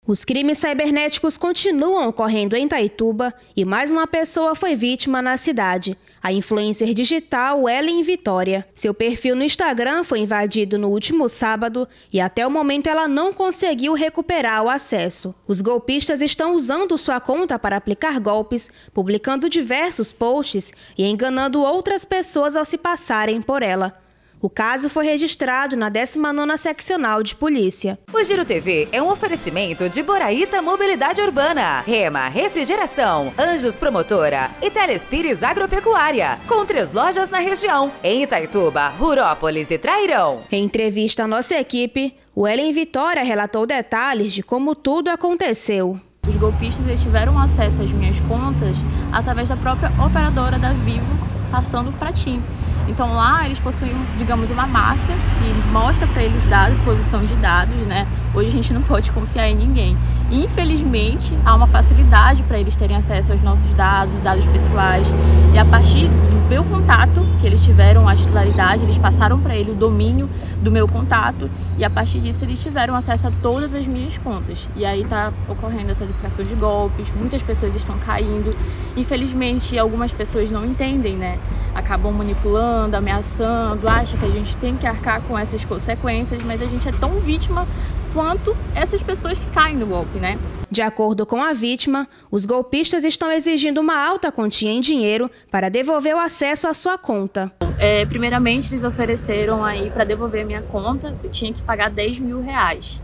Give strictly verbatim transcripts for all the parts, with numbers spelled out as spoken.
Os crimes cibernéticos continuam ocorrendo em Itaituba e mais uma pessoa foi vítima na cidade. A influencer digital Ellen Vitória. Seu perfil no Instagram foi invadido no último sábado e até o momento ela não conseguiu recuperar o acesso. Os golpistas estão usando sua conta para aplicar golpes, publicando diversos posts e enganando outras pessoas ao se passarem por ela. O caso foi registrado na décima nona Seccional de Polícia. O Giro T V é um oferecimento de Boraíta Mobilidade Urbana, Rema Refrigeração, Anjos Promotora e Telespires Agropecuária, com três lojas na região, em Itaituba, Rurópolis e Trairão. Em entrevista à nossa equipe, o Ellen Vitória relatou detalhes de como tudo aconteceu. Os golpistas eles tiveram acesso às minhas contas através da própria operadora da Vivo, passando para TIM. Então lá eles possuem, digamos, uma máfia que mostra para eles dados, exposição de dados, né? Hoje a gente não pode confiar em ninguém. Infelizmente, há uma facilidade para eles terem acesso aos nossos dados, dados pessoais. E a partir do meu contato, que eles tiveram a titularidade, eles passaram para ele o domínio do meu contato. E a partir disso eles tiveram acesso a todas as minhas contas. E aí está ocorrendo essas operações de golpes, muitas pessoas estão caindo. Infelizmente, algumas pessoas não entendem, né? Acabam manipulando, ameaçando, acham que a gente tem que arcar com essas consequências, mas a gente é tão vítima quanto essas pessoas que caem no golpe, né? De acordo com a vítima, os golpistas estão exigindo uma alta quantia em dinheiro para devolver o acesso à sua conta. É, primeiramente, eles ofereceram aí para devolver a minha conta, eu tinha que pagar dez mil reais.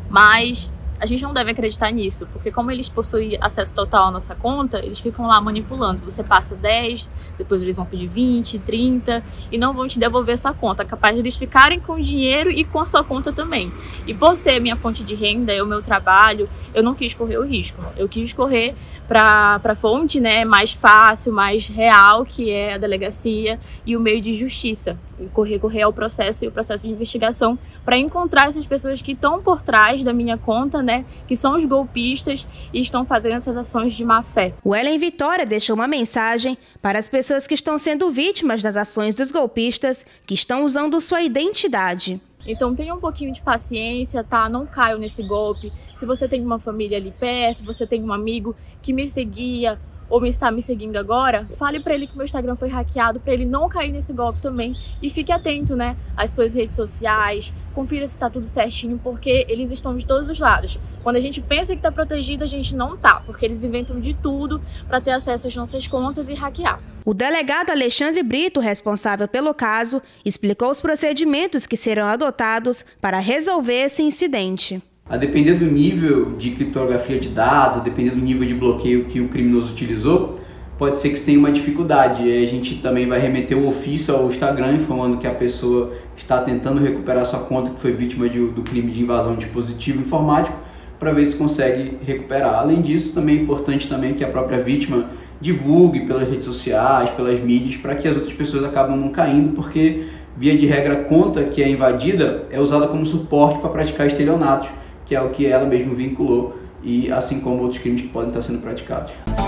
Mas a gente não deve acreditar nisso, porque como eles possuem acesso total à nossa conta, eles ficam lá manipulando. Você passa dez, depois eles vão pedir vinte, trinta e não vão te devolver sua conta. É capaz de eles ficarem com o dinheiro e com a sua conta também. E por ser minha fonte de renda, é o meu trabalho, eu não quis correr o risco. Eu quis correr para a fonte, né, mais fácil, mais real, que é a delegacia e o meio de justiça. E correr, correr ao processo e o processo de investigação para encontrar essas pessoas que estão por trás da minha conta, né, que são os golpistas e estão fazendo essas ações de má fé. O Ellen Vitória deixou uma mensagem para as pessoas que estão sendo vítimas das ações dos golpistas que estão usando sua identidade. Então tenha um pouquinho de paciência, tá? Não caiam nesse golpe. Se você tem uma família ali perto, você tem um amigo que me seguia ou me está me seguindo agora, fale para ele que o meu Instagram foi hackeado, para ele não cair nesse golpe também. E fique atento, né, às suas redes sociais, confira se está tudo certinho, porque eles estão de todos os lados. Quando a gente pensa que está protegido, a gente não tá, porque eles inventam de tudo para ter acesso às nossas contas e hackear. O delegado Alexandre Brito, responsável pelo caso, explicou os procedimentos que serão adotados para resolver esse incidente. A depender do nível de criptografia de dados, a depender do nível de bloqueio que o criminoso utilizou, pode ser que tenha uma dificuldade. E a gente também vai remeter um ofício ao Instagram informando que a pessoa está tentando recuperar sua conta que foi vítima de, do crime de invasão de dispositivo informático, para ver se consegue recuperar. Além disso, também é importante também que a própria vítima divulgue pelas redes sociais, pelas mídias, para que as outras pessoas acabam não caindo, porque, via de regra, a conta que é invadida é usada como suporte para praticar estelionatos, que é o que ela mesma vinculou, e assim como outros crimes que podem estar sendo praticados.